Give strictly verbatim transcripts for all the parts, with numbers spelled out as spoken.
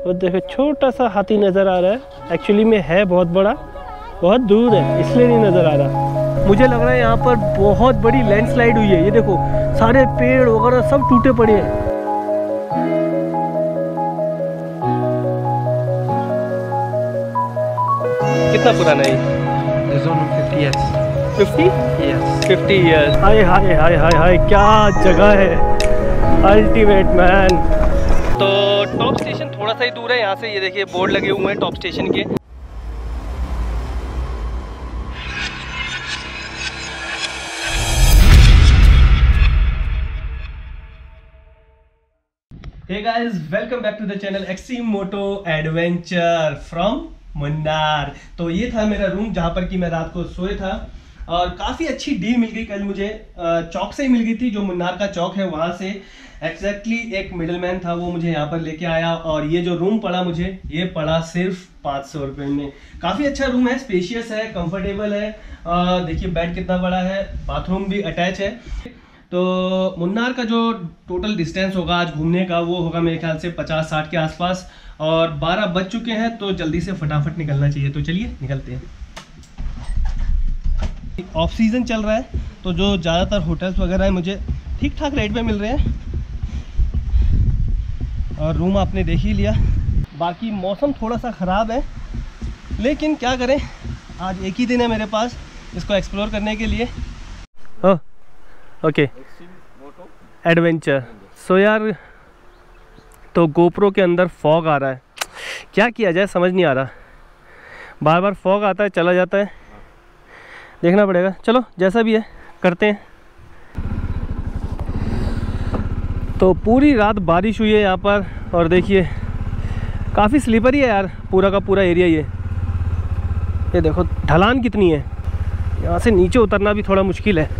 वो देखो छोटा सा हाथी नज़र आ रहा है, एक्चुअली में है बहुत बड़ा, बहुत दूर है इसलिए नहीं नज़र आ रहा। मुझे लग रहा है यहाँ पर बहुत बड़ी लैंडस्लाइड हुई है। ये देखो सारे पेड़ वगैरह सब टूटे पड़े हैं। कितना पुराना है? Fifty years. Fifty? Yes, fifty years. हाय हाय हाय हाय हाय, क्या जगह है, अल्टीमेट मैन। तो टॉप स्टेशन थोड़ा सा ही दूर है यहाँ से। ये देखिए बोर्ड लगे हुए हैं टॉप स्टेशन के। Hey guys, welcome back to the channel extreme moto adventure from Munnar. तो ये था मेरा रूम जहाँ पर कि मैं रात को सोए था और काफ़ी अच्छी डील मिल गई कल मुझे। चौक से ही मिल गई थी, जो मुन्नार का चौक है वहाँ से एग्जैक्टली एक मिडलमैन था, वो मुझे यहाँ पर लेके आया। और ये जो रूम पड़ा मुझे, ये पड़ा सिर्फ पाँच सौ रुपये में। काफ़ी अच्छा रूम है, स्पेशियस है, कंफर्टेबल है। देखिए बेड कितना बड़ा है, बाथरूम भी अटैच है। तो मुन्नार का जो टोटल डिस्टेंस होगा आज घूमने का, वो होगा मेरे ख्याल से पचास साठ के आसपास। और बारह बज चुके हैं तो जल्दी से फटाफट निकलना चाहिए। तो चलिए निकलते हैं। ऑफ सीज़न चल रहा है तो जो ज़्यादातर होटल्स वगैरह है मुझे ठीक ठाक रेट पे मिल रहे हैं। और रूम आपने देख ही लिया। बाकी मौसम थोड़ा सा ख़राब है, लेकिन क्या करें, आज एक ही दिन है मेरे पास इसको एक्सप्लोर करने के लिए। हाँ ओके, एडवेंचर। सो यार, तो गोप्रो के अंदर फॉग आ रहा है, क्या किया जाए समझ नहीं आ रहा। बार बार फॉग आता है चला जाता है, देखना पड़ेगा। चलो जैसा भी है करते हैं। तो पूरी रात बारिश हुई है यहाँ पर और देखिए काफ़ी स्लिपरी है यार पूरा का पूरा एरिया। ये ये देखो ढलान कितनी है, यहाँ से नीचे उतरना भी थोड़ा मुश्किल है।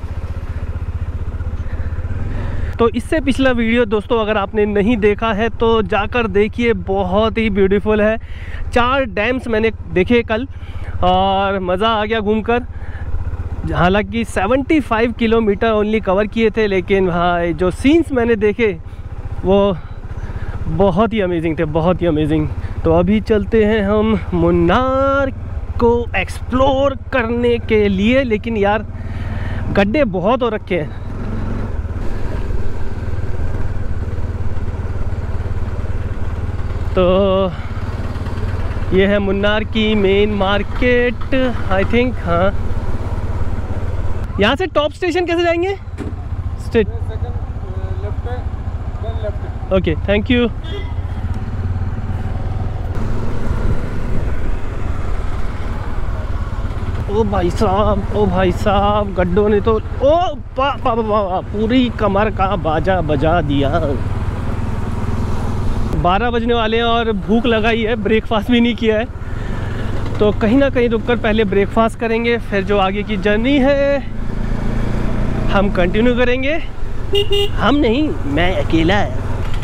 तो इससे पिछला वीडियो दोस्तों अगर आपने नहीं देखा है तो जाकर देखिए, बहुत ही ब्यूटीफुल है। चार डैम्स मैंने देखे कल और मज़ा आ गया घूमकर। हालांकि पचहत्तर किलोमीटर ओनली कवर किए थे, लेकिन हाँ जो सीन्स मैंने देखे वो बहुत ही अमेजिंग थे, बहुत ही अमेजिंग। तो अभी चलते हैं हम मुन्नार को एक्सप्लोर करने के लिए। लेकिन यार गड्ढे बहुत हो रखे हैं। तो ये है मुन्नार की मेन मार्केट आई थिंक। हाँ, यहाँ से टॉप स्टेशन कैसे जाएंगे? Straight okay, thank you. ओ भाई साहब, ओ भाई साहब, गड्ढों ने तो ओ पा, पा, पा, पा, पूरी कमर का बाजा बजा दिया। बारह बजने वाले हैं और भूख लगाई है, ब्रेकफास्ट भी नहीं किया है। तो कहीं ना कहीं रुककर पहले ब्रेकफास्ट करेंगे, फिर जो आगे की जर्नी है हम कंटिन्यू करेंगे। हम नहीं, मैं अकेला है।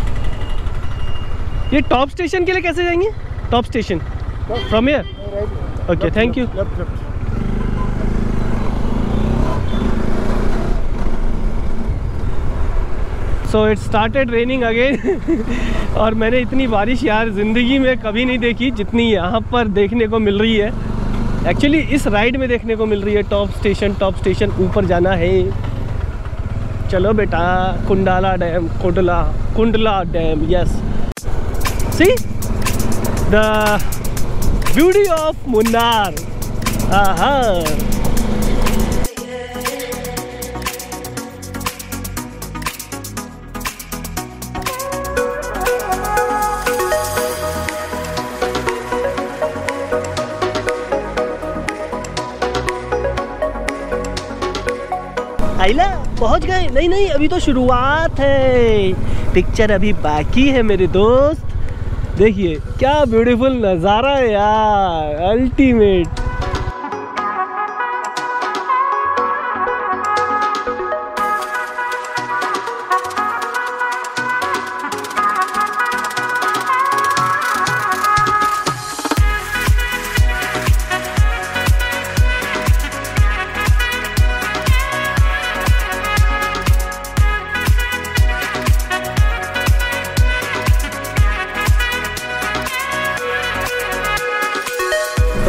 ये टॉप स्टेशन के लिए कैसे जाएंगे? Top station from here? Okay, thank you. So it started raining again और मैंने इतनी बारिश यार ज़िंदगी में कभी नहीं देखी जितनी यहाँ पर देखने को मिल रही है। एक्चुअली इस राइड में देखने को मिल रही है। टॉप स्टेशन, टॉप स्टेशन ऊपर जाना है। चलो बेटा, Kundala dam, Kundala Kundala dam, yes. See the beauty of Munnar. आहा, आइला पहुंच गए? नहीं नहीं, अभी तो शुरुआत है, पिक्चर अभी बाकी है मेरे दोस्त। देखिए क्या ब्यूटीफुल नज़ारा है यार, अल्टीमेट।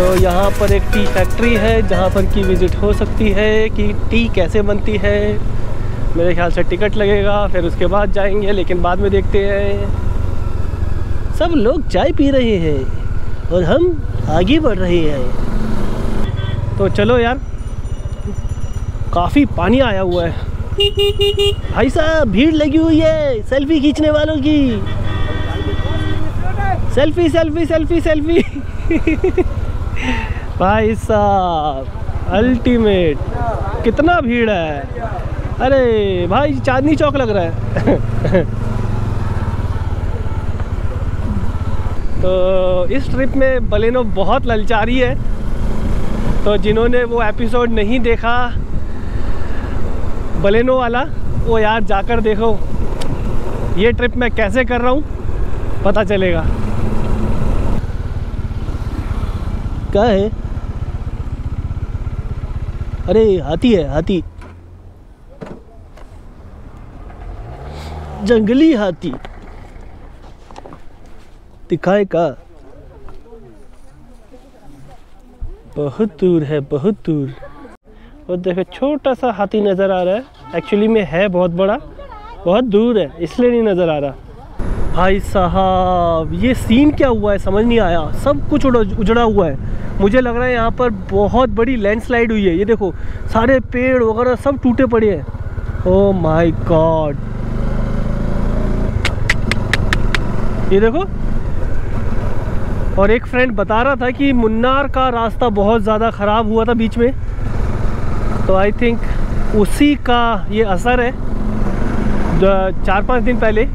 तो यहाँ पर एक टी फैक्ट्री है जहाँ पर की विज़िट हो सकती है कि टी कैसे बनती है। मेरे ख्याल से टिकट लगेगा, फिर उसके बाद जाएंगे, लेकिन बाद में देखते हैं। सब लोग चाय पी रहे हैं और हम आगे बढ़ रहे हैं। तो चलो यार, काफ़ी पानी आया हुआ है भाई साहब, भीड़ लगी हुई है सेल्फी खींचने वालों की। सेल्फी सेल्फी सेल्फी सेल्फी भाई साहब अल्टीमेट, कितना भीड़ है। अरे भाई चांदनी चौक लग रहा है तो इस ट्रिप में बलेनो बहुत ललचारी है। तो जिन्होंने वो एपिसोड नहीं देखा बलेनो वाला, वो यार जाकर देखो। ये ट्रिप मैं कैसे कर रहा हूँ पता चलेगा। क्या है? अरे हाथी है, हाथी, जंगली हाथी दिखाए का। बहुत दूर है, बहुत दूर। और देखो छोटा सा हाथी नज़र आ रहा है, एक्चुअली में है बहुत बड़ा, बहुत दूर है इसलिए नहीं नज़र आ रहा। भाई साहब ये सीन क्या हुआ है समझ नहीं आया, सब कुछ उजड़ा हुआ है। मुझे लग रहा है यहाँ पर बहुत बड़ी लैंडस्लाइड हुई है। ये देखो सारे पेड़ वगैरह सब टूटे पड़े हैं। ओह माय गॉड, ये देखो। और एक फ्रेंड बता रहा था कि मुन्नार का रास्ता बहुत ज़्यादा ख़राब हुआ था बीच में, तो आई थिंक उसी का ये असर है। चार पाँच दिन पहले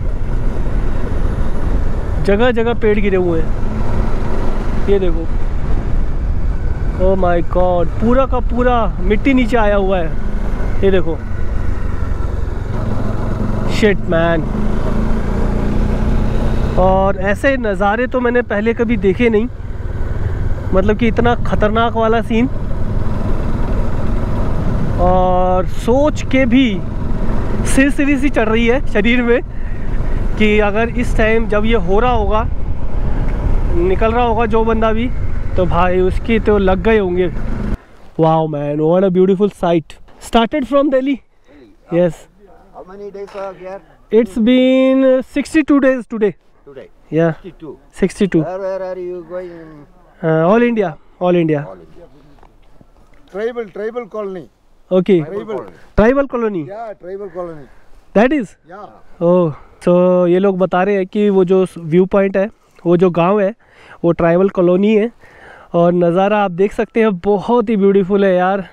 जगह जगह पेड़ गिरे हुए हैं। ये देखो, ओह माय गॉड, पूरा का पूरा मिट्टी नीचे आया हुआ है। ये देखो, शिट मैन। और ऐसे नज़ारे तो मैंने पहले कभी देखे नहीं, मतलब कि इतना ख़तरनाक वाला सीन। और सोच के भी सिरसिरी सी चढ़ रही है शरीर में कि अगर इस टाइम जब ये हो रहा होगा, निकल रहा होगा जो बंदा भी, तो भाई उसकी तो लग गए होंगे। Wow man, what a beautiful sight. Started from Delhi? Yes. How many days are here? It's been sixty-two days today. Today. Yeah. sixty-two. sixty-two. Where, where are you going? Uh, all India. All India. All India. Tribal, tribal colony. Okay. Tribal. Tribal colony. Yeah, tribal colony. That is. Yeah. Oh, so ये लोग बता रहे हैं कि वो जो view point है, वो जो गांव है, वो ट्राइबल कॉलोनी है। और नज़ारा आप देख सकते हैं, बहुत ही ब्यूटीफुल है यार।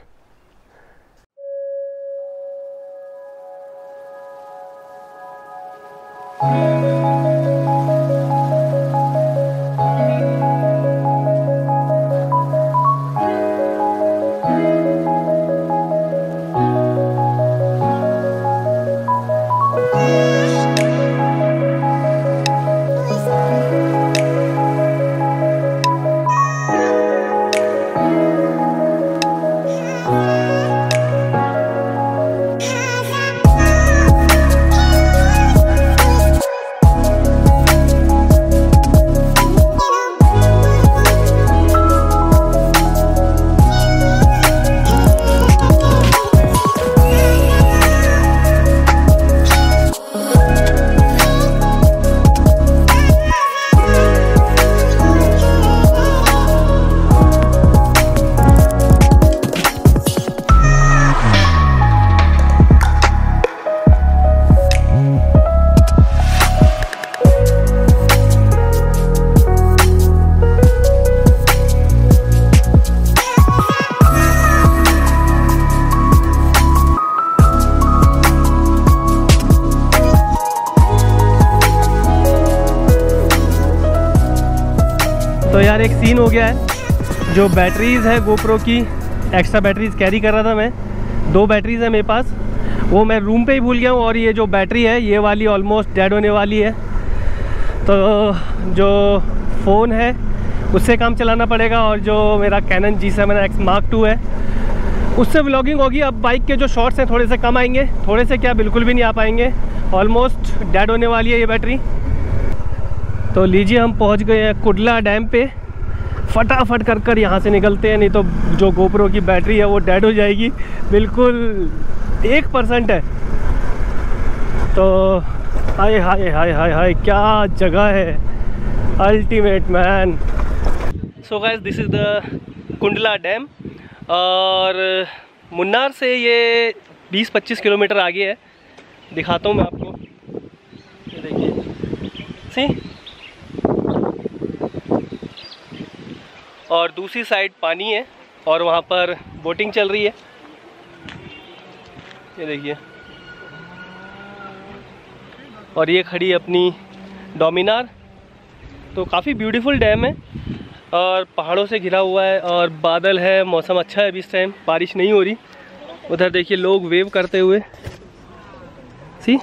तो यार एक सीन हो गया है, जो बैटरीज़ है गोप्रो की, एक्स्ट्रा बैटरीज़ कैरी कर रहा था मैं, दो बैटरीज़ है मेरे पास, वो मैं रूम पे ही भूल गया हूँ। और ये जो बैटरी है ये वाली ऑलमोस्ट डेड होने वाली है, तो जो फ़ोन है उससे काम चलाना पड़ेगा। और जो मेरा Canon G seven X mark two है उससे व्लॉगिंग होगी। अब बाइक के जो शॉट्स हैं थोड़े से कम आएंगे, थोड़े से क्या बिल्कुल भी नहीं आ पाएंगे, ऑलमोस्ट डेड होने वाली है ये बैटरी। तो लीजिए हम पहुंच गए हैं कुंडला डैम पे। फटाफट कर कर यहाँ से निकलते हैं, नहीं तो जो गोप्रो की बैटरी है वो डेड हो जाएगी। बिल्कुल एक परसेंट है। तो हाय हाय हाय हाय हाय क्या जगह है, ultimate man. So guys this is the Kundala dam और मुन्नार से ये बीस पच्चीस किलोमीटर आगे है। दिखाता हूँ मैं आपको, ये देखिए सी। और दूसरी साइड पानी है और वहाँ पर बोटिंग चल रही है, ये देखिए। और ये खड़ी अपनी डोमिनार। तो काफ़ी ब्यूटीफुल डैम है और पहाड़ों से घिरा हुआ है और बादल है, मौसम अच्छा है अभी इस टाइम, बारिश नहीं हो रही। उधर देखिए लोग वेव करते हुए, सी।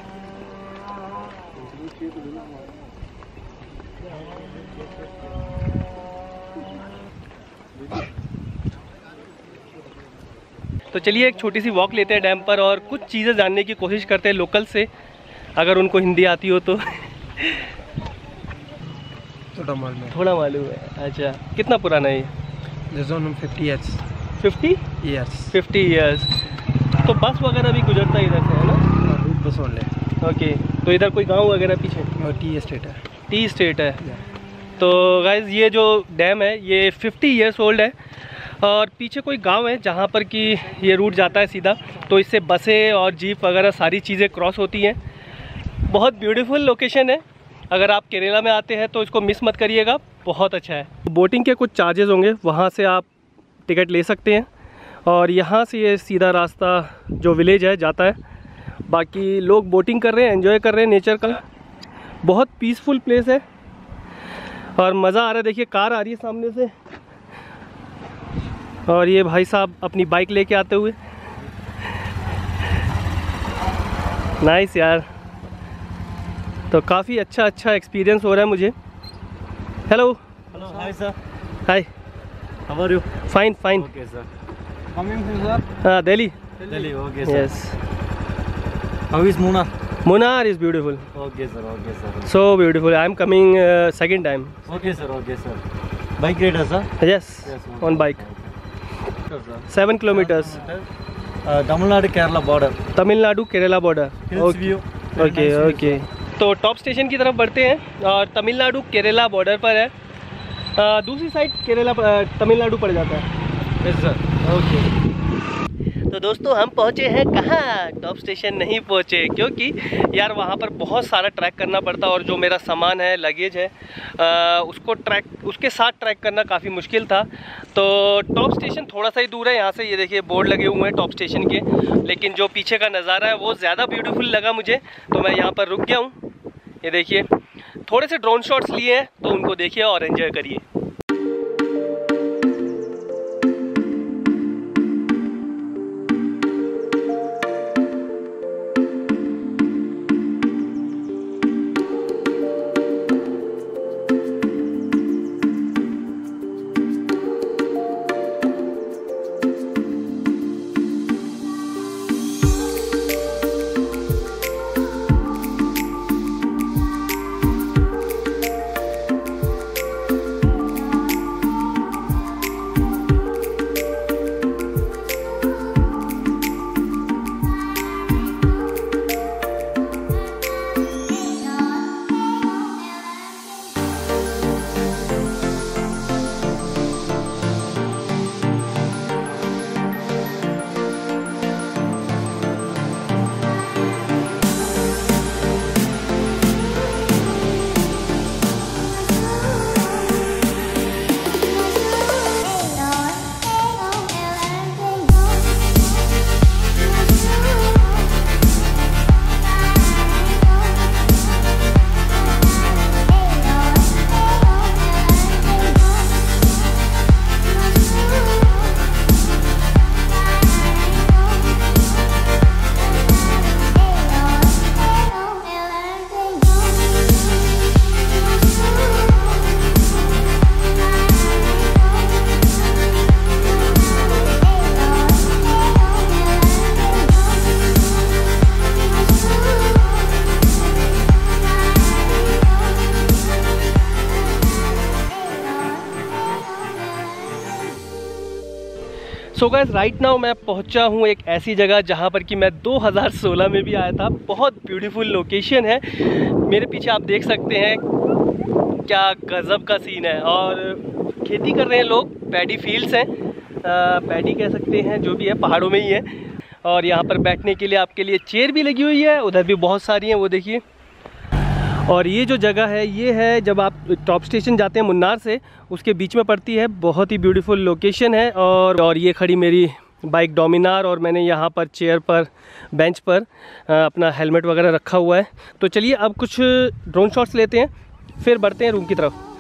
तो चलिए एक छोटी सी वॉक लेते हैं डैम पर और कुछ चीज़ें जानने की कोशिश करते हैं लोकल से, अगर उनको हिंदी आती हो तो। थोड़ा मालूम है। थोड़ा मालूम है, अच्छा। कितना पुराना है ये? Fifty years. Fifty years. Fifty years. तो बस वगैरह भी गुजरता है इधर से, है ना? रूट बस ओनली। ओके, तो इधर कोई गांव वगैरह पीछे? और टी एस्टेट है। टी स्टेट है। तो गाइज ये जो डैम है ये फिफ्टी ईयर्स ओल्ड है और पीछे कोई गांव है जहां पर कि ये रूट जाता है सीधा, तो इससे बसें और जीप वगैरह सारी चीज़ें क्रॉस होती हैं। बहुत ब्यूटीफुल लोकेशन है, अगर आप केरला में आते हैं तो इसको मिस मत करिएगा, बहुत अच्छा है। बोटिंग के कुछ चार्जेस होंगे, वहाँ से आप टिकट ले सकते हैं और यहाँ से ये सीधा रास्ता जो विलेज है जाता है। बाकी लोग बोटिंग कर रहे हैं, एंजॉय कर रहे हैं नेचर का। बहुत पीसफुल प्लेस है और मज़ा आ रहा है। देखिए कार आ रही है सामने से और ये भाई साहब अपनी बाइक लेके आते हुए। नाइस यार, तो काफ़ी अच्छा अच्छा एक्सपीरियंस हो रहा है मुझे। Hello hello, hi sir. Hi, how are you? Fine fine. Okay sir. Coming to sir? हाँ, Delhi. Delhi, okay sir. Yes. How is Munnar? Munnar is beautiful, okay sir, okay sir. so beautiful. I am coming uh, second time. Okay sir, okay sir. Bike rider sir? Yes, on bike. Seven kilometers. Tamil Nadu Kerala border. Tamil Nadu Kerala border. Hills view. Okay okay. तो top station की तरफ बढ़ते हैं और Tamil Nadu Kerala border पर है। आ, दूसरी side Kerala Tamil Nadu पड़ जाता है। Yes sir. ओके। तो दोस्तों हम पहुंचे हैं कहाँ? टॉप स्टेशन नहीं पहुंचे क्योंकि यार वहाँ पर बहुत सारा ट्रैक करना पड़ता और जो मेरा सामान है, लगेज है, आ, उसको ट्रैक उसके साथ ट्रैक करना काफ़ी मुश्किल था। तो टॉप स्टेशन थोड़ा सा ही दूर है यहाँ से, ये देखिए बोर्ड लगे हुए हैं टॉप स्टेशन के, लेकिन जो पीछे का नज़ारा है वो ज़्यादा ब्यूटीफुल लगा मुझे, तो मैं यहाँ पर रुक गया हूँ। ये देखिए थोड़े से ड्रोन शॉट्स लिए हैं तो उनको देखिए और एंजॉय करिए। सो गाइस राइट नाउ मैं पहुंचा हूं एक ऐसी जगह जहां पर कि मैं दो हज़ार सोलह में भी आया था। बहुत ब्यूटीफुल लोकेशन है। मेरे पीछे आप देख सकते हैं क्या गजब का सीन है। और खेती कर रहे हैं लोग, पैडी फील्ड्स हैं, पैडी कह सकते हैं, जो भी है पहाड़ों में ही है। और यहाँ पर बैठने के लिए आपके लिए चेयर भी लगी हुई है, उधर भी बहुत सारी हैं, वो देखिए। और ये जो जगह है ये है जब आप टॉप स्टेशन जाते हैं मुन्नार से, उसके बीच में पड़ती है। बहुत ही ब्यूटीफुल लोकेशन है। और और ये खड़ी मेरी बाइक डोमिनार, और मैंने यहाँ पर चेयर पर, बेंच पर अपना हेलमेट वगैरह रखा हुआ है। तो चलिए अब कुछ ड्रोन शॉट्स लेते हैं, फिर बढ़ते हैं रूम की तरफ।